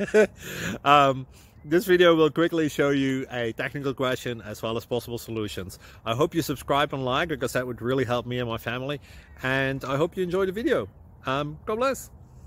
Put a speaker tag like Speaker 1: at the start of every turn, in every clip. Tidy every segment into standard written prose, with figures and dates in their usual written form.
Speaker 1: This video will quickly show you a technical question as well as possible solutions. I hope you subscribe and like, because that would really help me and my family. And I hope you enjoy the video. God bless.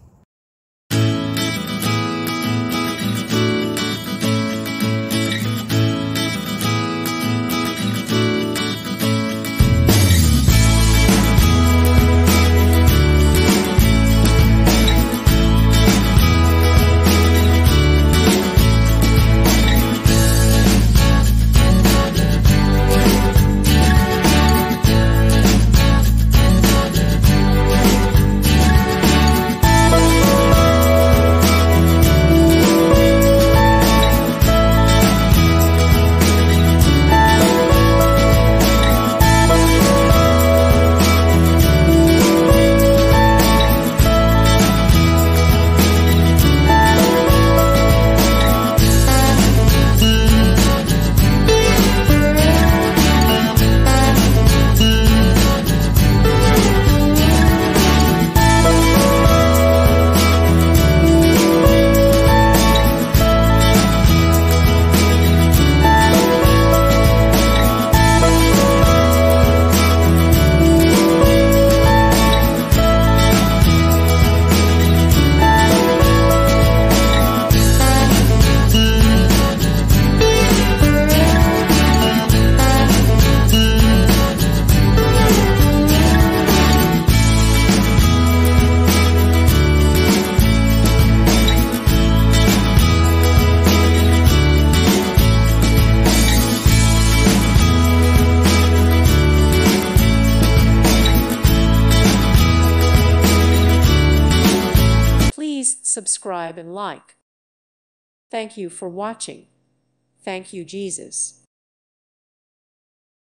Speaker 2: Please subscribe and like. Thank you for watching. Thank you, Jesus.